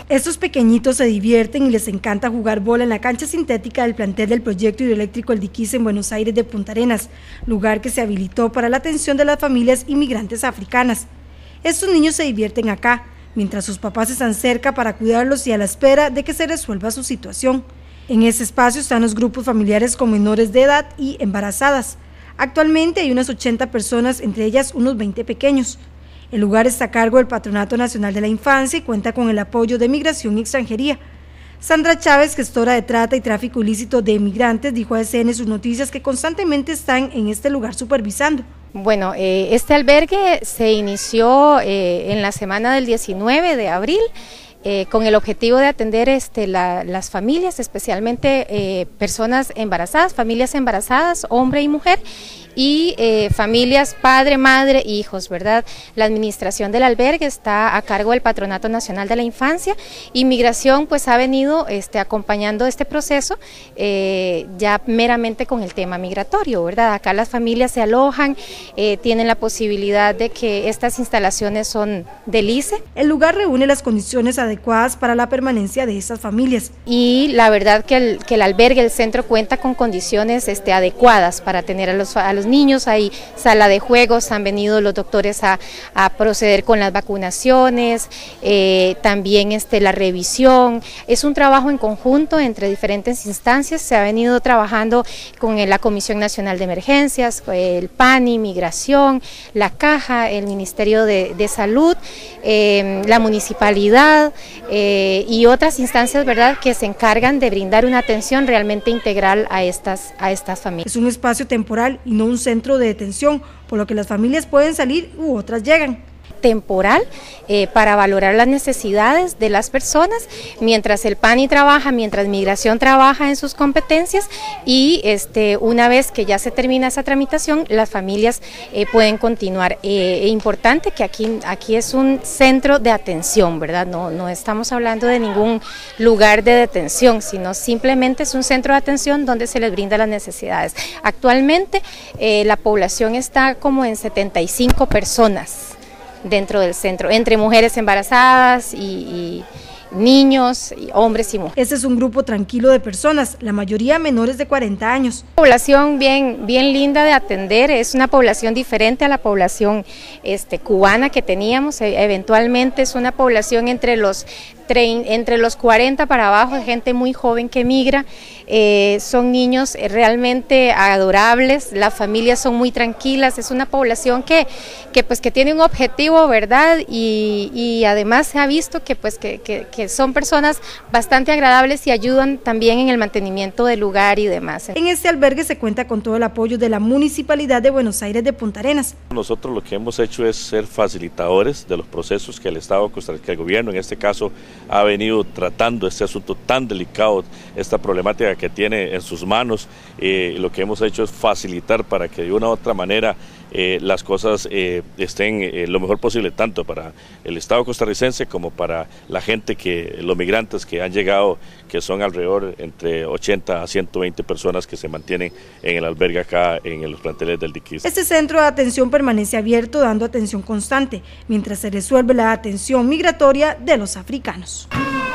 Estos pequeñitos se divierten y les encanta jugar bola en la cancha sintética del plantel del proyecto hidroeléctrico El Diquís en Buenos Aires de Punta Arenas, lugar que se habilitó para la atención de las familias inmigrantes africanas. Estos niños se divierten acá, mientras sus papás están cerca para cuidarlos y a la espera de que se resuelva su situación. En ese espacio están los grupos familiares con menores de edad y embarazadas. Actualmente hay unas 80 personas, entre ellas unos 20 pequeños. El lugar está a cargo del Patronato Nacional de la Infancia y cuenta con el apoyo de Migración y Extranjería. Sandra Chávez, gestora de trata y tráfico ilícito de migrantes, dijo a SN Sus Noticias que constantemente están en este lugar supervisando. Bueno, este albergue se inició en la semana del 19 de abril. Con el objetivo de atender las familias, especialmente personas embarazadas, familias embarazadas, hombre y mujer, y familias padre, madre, hijos, ¿verdad? La administración del albergue está a cargo del Patronato Nacional de la Infancia y Migración pues ha venido acompañando este proceso ya meramente con el tema migratorio, ¿verdad? Acá las familias se alojan, tienen la posibilidad de que estas instalaciones son del ICE. El lugar reúne las condiciones adecuadas para la permanencia de estas familias. Y la verdad que el albergue, el centro cuenta con condiciones adecuadas para tener a los niños. Hay sala de juegos, han venido los doctores a proceder con las vacunaciones, también la revisión. Es un trabajo en conjunto entre diferentes instancias, se ha venido trabajando con la Comisión Nacional de Emergencias, el PANI, Migración, la Caja, el Ministerio de Salud, la Municipalidad y otras instancias, ¿verdad?, que se encargan de brindar una atención realmente integral a estas familias. Es un espacio temporal y no un centro de detención, por lo que las familias pueden salir u otras llegan. Temporal para valorar las necesidades de las personas, mientras el PANI trabaja, mientras Migración trabaja en sus competencias y una vez que ya se termina esa tramitación, las familias pueden continuar. Importante que aquí es un centro de atención, ¿verdad? No estamos hablando de ningún lugar de detención, sino simplemente es un centro de atención donde se les brinda las necesidades. Actualmente la población está como en 75 personas dentro del centro, entre mujeres embarazadas y niños, y hombres y mujeres. Este es un grupo tranquilo de personas, la mayoría menores de 40 años. Población bien linda de atender, es una población diferente a la población cubana que teníamos. Eventualmente es una población entre los 40 para abajo, de gente muy joven que migra. Son niños realmente adorables, las familias son muy tranquilas, es una población que tiene un objetivo, ¿verdad? Y además se ha visto que son personas bastante agradables y ayudan también en el mantenimiento del lugar y demás. En este albergue se cuenta con todo el apoyo de la Municipalidad de Buenos Aires de Punta Arenas. Nosotros lo que hemos hecho es ser facilitadores de los procesos que el Estado, que el gobierno en este caso ha venido tratando este asunto tan delicado, esta problemática que tiene en sus manos. Lo que hemos hecho es facilitar para que de una u otra manera las cosas estén lo mejor posible, tanto para el Estado costarricense como para la gente, los migrantes que han llegado, que son alrededor entre 80 a 120 personas que se mantienen en el albergue acá en los planteles del Diquís. Este centro de atención permanece abierto, dando atención constante, mientras se resuelve la atención migratoria de los africanos.